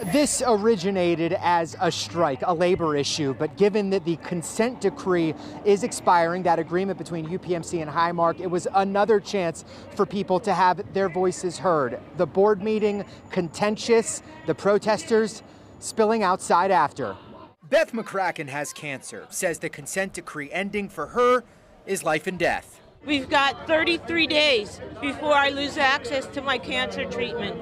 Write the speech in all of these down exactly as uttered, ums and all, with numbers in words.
This originated as a strike, a labor issue, but given that the consent decree is expiring, that agreement between U P M C and Highmark, it was another chance for people to have their voices heard. The board meeting contentious, the protesters spilling outside after. Beth McCracken has cancer, says the consent decree ending for her is life and death. We've got thirty-three days before I lose access to my cancer treatment.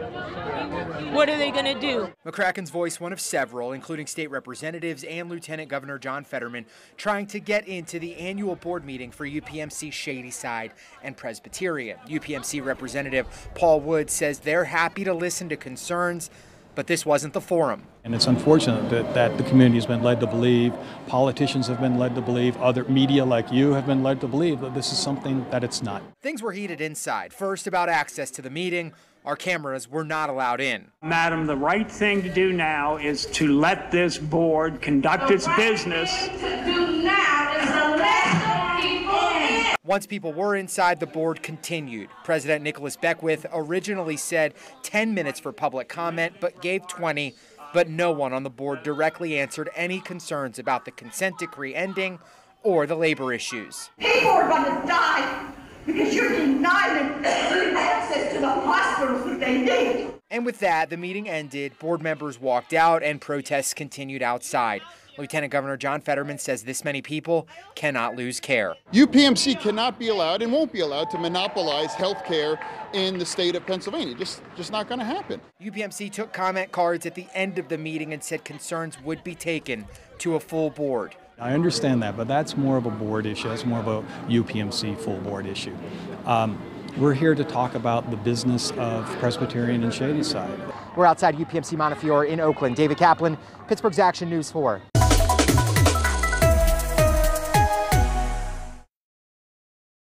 What are they going to do? McCracken's voice, one of several, including state representatives and Lieutenant Governor John Fetterman, trying to get into the annual board meeting for U P M C Shadyside and Presbyterian. U P M C Representative Paul Wood says they're happy to listen to concerns, but this wasn't the forum. And it's unfortunate that, that the community has been led to believe, politicians have been led to believe, other media like you have been led to believe that this is something that it's not. Things were heated inside. First about access to the meeting. Our cameras were not allowed in. Madam, the right thing to do now is to let this board conduct its business. The right thing to do now is to let the people in. Once people were inside, the board continued. President Nicholas Beckwith originally said ten minutes for public comment, but gave twenty. But no one on the board directly answered any concerns about the consent decree ending or the labor issues. People are going to die because you're denying them access to the hospitals that they need. And with that, the meeting ended, board members walked out, and protests continued outside. Lieutenant Governor John Fetterman says this many people cannot lose care. U P M C cannot be allowed and won't be allowed to monopolize health care in the state of Pennsylvania. Just, just not going to happen. U P M C took comment cards at the end of the meeting and said concerns would be taken to a full board. I understand that, but that's more of a board issue. That's more of a U P M C full board issue. Um, we're here to talk about the business of Presbyterian and Shadyside. We're outside U P M C Montefiore in Oakland. David Kaplan, Pittsburgh's Action News four.